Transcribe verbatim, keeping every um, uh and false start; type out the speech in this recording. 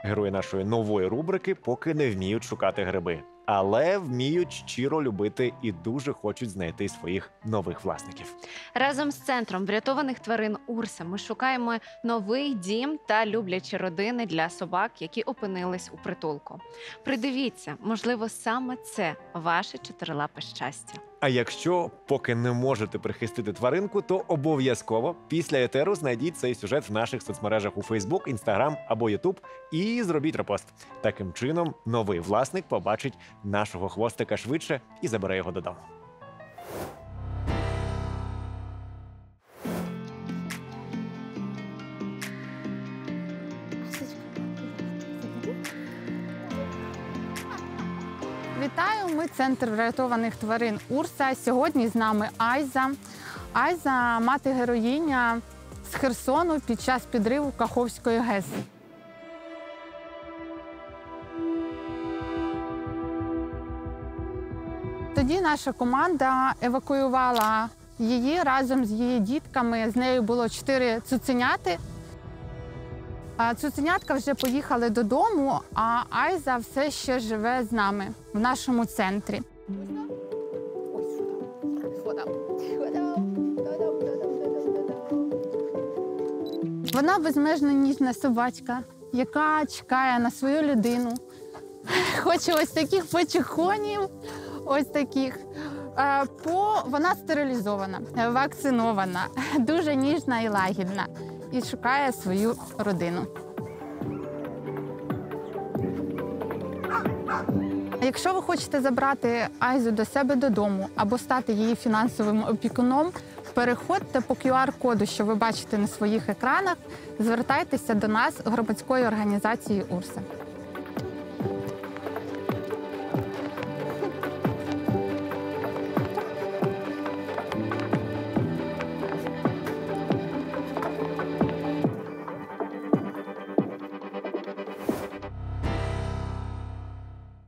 Герої нашої нової рубрики поки не вміють шукати гриби, але вміють щиро любити і дуже хочуть знайти своїх нових власників. Разом з центром врятованих тварин Урса ми шукаємо новий дім та люблячі родини для собак, які опинились у притулку. Придивіться, можливо, саме це ваше чотирилапе щастя. А якщо поки не можете прихистити тваринку, то обов'язково після етеру знайдіть цей сюжет в наших соцмережах у Facebook, Instagram або YouTube і зробіть репост. Таким чином, новий власник побачить нашого хвостика швидше і забере його додому. Вітаю! Ми центр врятованих тварин Урса. Сьогодні з нами Айза. Айза – мати-героїня з Херсону під час підриву Каховської ГЕС. Тоді наша команда евакуювала її разом з її дітками. З нею було чотири цуценяти. Цуценятка вже поїхали додому, а Айза все ще живе з нами в нашому центрі. Вона безмежно ніжна собачка, яка чекає на свою людину. Хоче ось таких почехонів, ось таких. По... Вона стерилізована, вакцинована, дуже ніжна і лагідна. І шукає свою родину. Якщо ви хочете забрати Айзу до себе додому або стати її фінансовим опікуном, переходьте по ку ар-коду, що ви бачите на своїх екранах, звертайтеся до нас, громадської організації Урса.